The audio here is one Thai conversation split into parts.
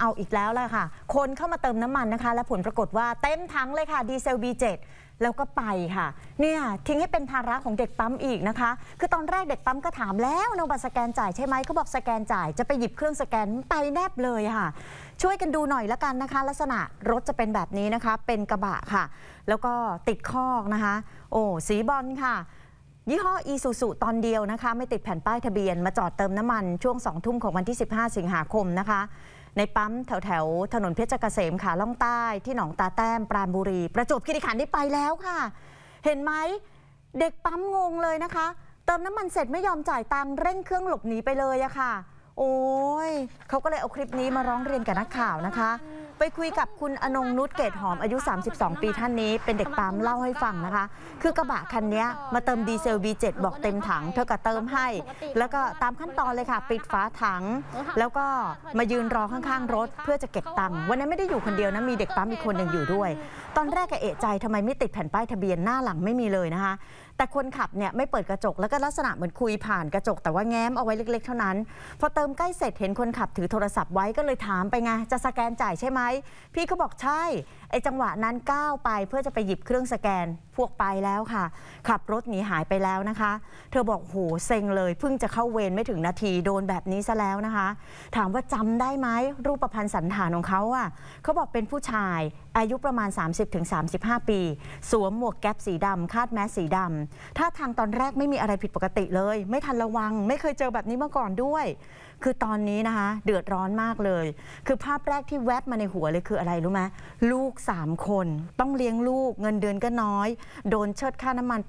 เอาอีกแล้วแหละค่ะคนเข้ามาเติมน้ำมันนะคะและผลปรากฏว่าเต็มถังเลยค่ะดีเซล B7 แล้วก็ไปค่ะเนี่ยทิ้งให้เป็นภาระของเด็กปั๊มอีกนะคะคือตอนแรกเด็กปั๊มก็ถามแล้วเอาบัตรสแกนจ่ายใช่ไหมเขาบอกสแกนจ่ายจะไปหยิบเครื่องสแกนไปแนบเลยค่ะช่วยกันดูหน่อยละกันนะคะลักษณะรถจะเป็นแบบนี้นะคะเป็นกระบะค่ะแล้วก็ติดคอกนะคะโอ้สีบอลค่ะยี่ห้ออีซูซูตอนเดียวนะคะไม่ติดแผ่นป้ายทะเบียนมาจอดเติมน้ำมันช่วง2 ทุ่มของวันที่15 สิงหาคมนะคะในปั๊มแถวถนนเพชรเกษมขาล่องใต้ที่หนองตาแต้มปราณบุรีประจวบคีรีขันธ์ได้ไปแล้วค่ะเห็นไหมเด็กปั๊มงงเลยนะคะเติมน้ำมันเสร็จไม่ยอมจ่ายตังค์เร่งเครื่องหลบหนีไปเลยอะค่ะโอ้ยเขาก็เลยเอาคลิปนี้มาร้องเรียนกับนักข่าวนะคะไปคุยกับคุณอนงนุชเกตหอมอายุ32 ปีท่านนี้เป็นเด็กปั๊มเล่าให้ฟังนะคะคือกระบะคันนี้มาเติมดีเซล B7 บอกเต็มถังเธอก็เติมให้แล้วก็ตามขั้นตอนเลยค่ะปิดฝาถังแล้วก็มายืนรอข้างๆรถเพื่อจะเก็บตังค์วันนั้นไม่ได้อยู่คนเดียวนะมีเด็กปั๊มอีกคนหนึ่งอยู่ด้วยตอนแรกก็เอะใจทำไมไม่ติดแผ่นป้ายทะเบียนหน้าหลังไม่มีเลยนะคะแต่คนขับเนี่ยไม่เปิดกระจกแล้วก็ลักษณะเหมือนคุยผ่านกระจกแต่ว่าแง้มเอาไว้เล็กๆเท่านั้นพอเติมใกล้เสร็จเห็นคนขับถือโทรศัพท์ไว้ก็เลยถามไปไงจะสแกนจ่ายใช่ไหมพี่ก็บอกใช่ไอ้จังหวะนั้นก้าวไปเพื่อจะไปหยิบเครื่องสแกนพวกไปแล้วค่ะขับรถหนีหายไปแล้วนะคะเธอบอกโหเซ็งเลยเพิ่งจะเข้าเวรไม่ถึงนาทีโดนแบบนี้ซะแล้วนะคะถามว่าจำได้ไหมรูปพรรณสันฐานของเขาอ่ะเขาบอกเป็นผู้ชายอายุประมาณ 30-35 ปีสวมหมวกแก๊ปสีดำคาดแมสสีดำท่าทางตอนแรกไม่มีอะไรผิดปกติเลยไม่ทันระวังไม่เคยเจอแบบนี้มาก่อนด้วยคือตอนนี้นะคะเดือดร้อนมากเลยคือภาพแรกที่แวบมาในหัวเลยคืออะไรรู้ไหมลูก3 คนต้องเลี้ยงลูกเงินเดือนก็น้อยโดนเชิดค่าน้ำมันไป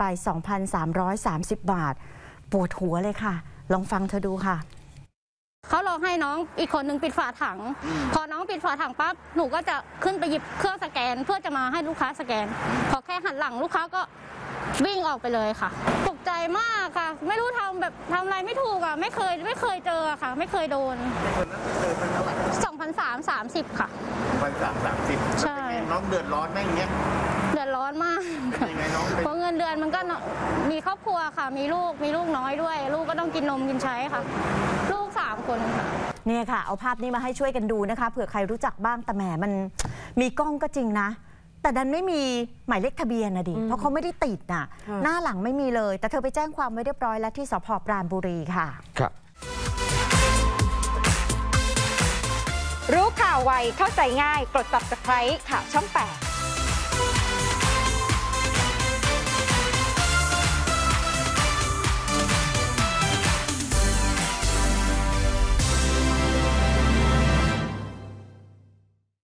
2,330 บาทปวดหัวเลยค่ะลองฟังเธอดูค่ะเขารอให้น้องอีกคนนึงปิดฝาถังพอน้องปิดฝาถังปั๊บหนูก็จะขึ้นไปหยิบเครื่องสแกนเพื่อจะมาให้ลูกค้าสแกนพอแค่หันหลังลูกค้าก็วิ่งออกไปเลยค่ะตกใจมากค่ะไม่รู้ทำอะไรไม่ถูกอ่ะไม่เคยเจอค่ะไม่เคยโดนคนนั้นเจอเป็นเท่าไหร่ 2,330ค่ะ 2,330ใช่น้องเดือดร้อนไหมอย่างเงี้ยเดือดร้อนมากเพราะเงินเดือนมันก็มีครอบครัวค่ะมีลูกน้อยด้วยลูกก็ต้องกินนมกินใช้ค่ะลูก3 คนค่ะเนี่ยค่ะเอาภาพนี้มาให้ช่วยกันดูนะคะเผื่อใครรู้จักบ้างแต่แหมมันมีกล้องก็จริงนะแต่ดันไม่มีหมายเลขทะเบียนนะดิเพราะเขาไม่ได้ติดน่ะหน้าหลังไม่มีเลยแต่เธอไปแจ้งความไว้เรียบร้อยแล้วที่สภ.ปราณบุรีค่ะครับรู้ข่าวไวเข้าใจง่ายกด Subscribe ข่าวช่อง 8